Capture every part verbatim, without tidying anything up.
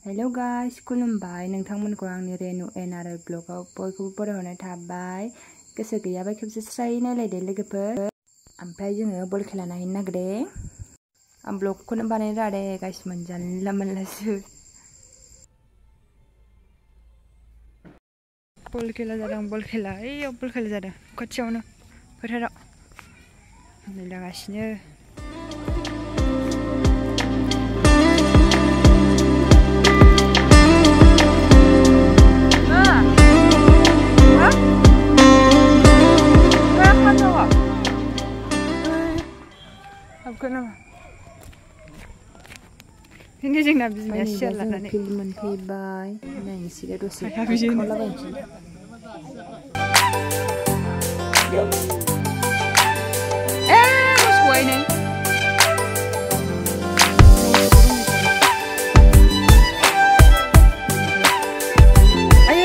Hello guys, खुलुमबाय नोंथांमोनखौ आंनि रेनु एनआरआई ब्लगाव बयखौबो बरायहरनाय थाबाय। गोसो गैयाबा खेबसे स्राय नायलायदो लोगोफोर। ओमफ्राय जोङो बल खेला नायनो नागिरदों। आं ब्लगखौनो बानायनो रादे गाइस मोनजानला मोनलासो। बल खेला जादों बल खेला ओइयाव बल खेला जादों खाथियावनो फोथाराव नै लागासिनो। Ini जोंना बिमाया सियार लानानै फिल्ड मोनफैबाय नायनोसै दसे खालामलाबायनोसै। ए मोसौआनो आयै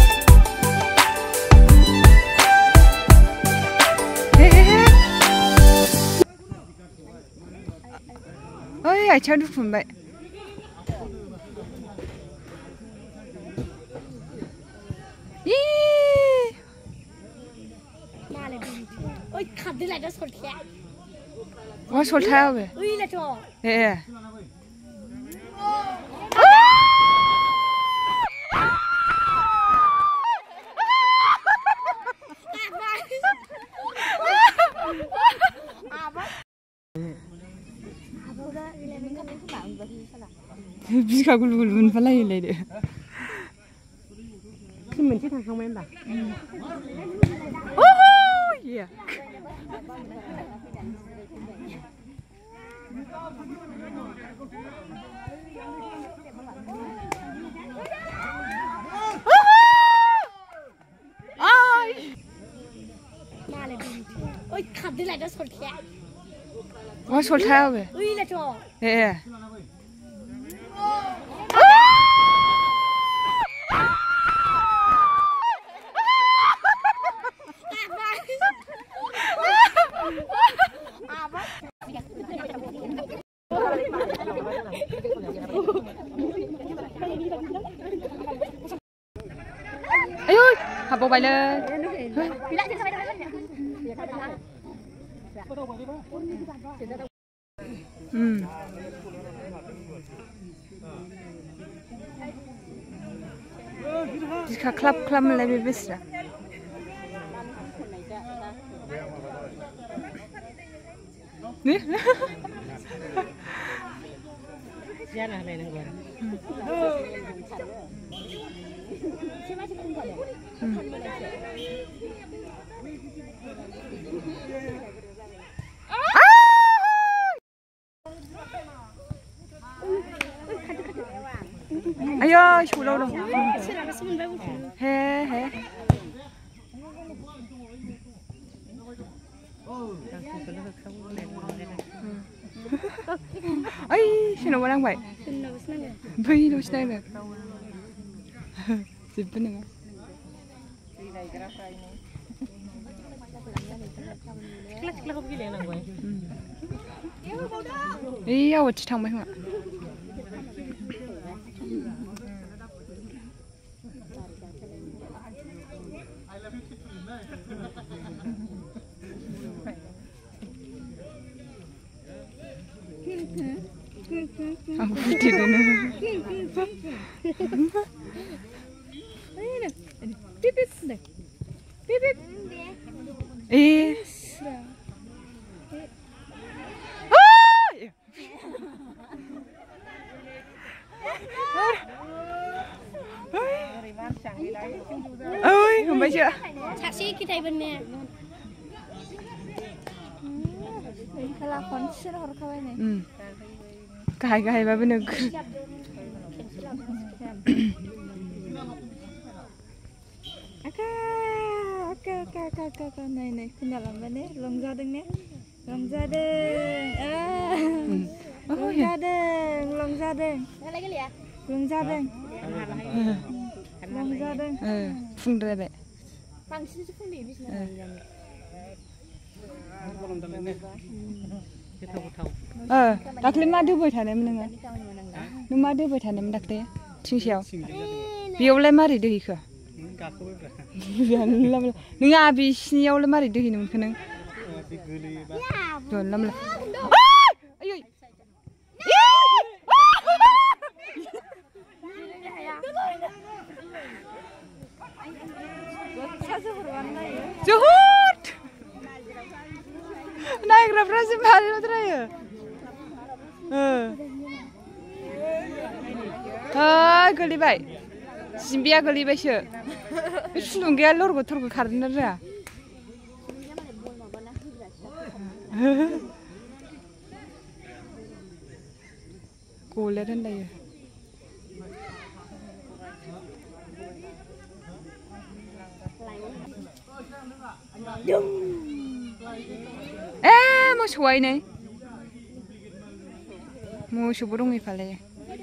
ओइ आथिङाव दुखु मोनबाय। Ôi, khắp đi lại nó sột khẽ. Nó sột theo kìa. Ui là trò. Ê. Bisa gulu-gulu moनफालायोलाय दे। Khi mình chưa thằng không em bảo. Yeah. Ôi, khắp đi lại nó sột khẽ. Nó sột theo kìa. Ui là trò. Ê. Ây ơi, học bộ bài lên. Ừ. Jika klap-klap lebih besar. Nih. Ra là này này rồi. Ayo, chú lâu đâu. He he. Ay, sino mo lang ba? Bay, no siya na. Sipa na nga. Klak-klak ko bigla lang ba? Eh, awat si Tang Mai nga. Aku putih dulu. Pip pip deh. Pip pip. Eh. Ôi, không phải chưa? Sase kita bên nè. Kalau konser orang kawin ni. Hmm. Kahai kahai apa benar? Aka, aka, aka, aka, aka, nai nai, kenal apa ni? Long jadwng ni, long jadwng. Ah, long jadwng, long jadwng. Lagi kali ya? Long jadwng. Long jadwng. Eh, phun ra vậy. Phang sih tu phun di bis ni. Ờ, đặc lên mà đưa bơi thả này mình nè. Nó mà đưa bơi thả này mình đặc thế. थिंसेयाव बेयावलाय मारै दोहैखो नों आ बिसिनियावलाय मारै दोहैनो मोनखो नों जानला मोनला आयै जोहुद नायग्राफ्रासो मारिद्रायो गोलैबाय सिम्बिया गोलैबायसो बे सुलुंगाया लरग' थरग' खारनो रोङा गलेर होनलायो ए मोसौआय नै मोसौबो दंहैफालायो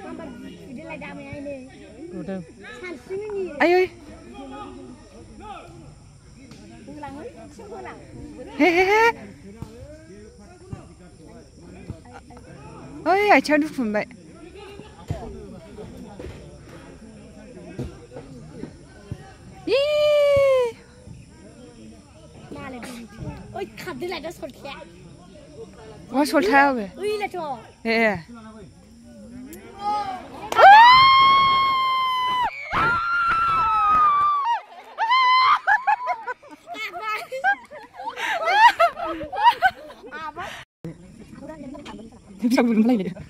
आयै हे हे हे ओइ आथिङा दुखु मोनबाय Ôi, khắp đi lại đó sột khẽ. Ôi, sột theo kìa. Ui là trò. Ê. Sao mình lấy được?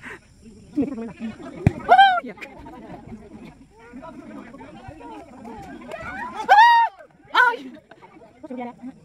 Ôi.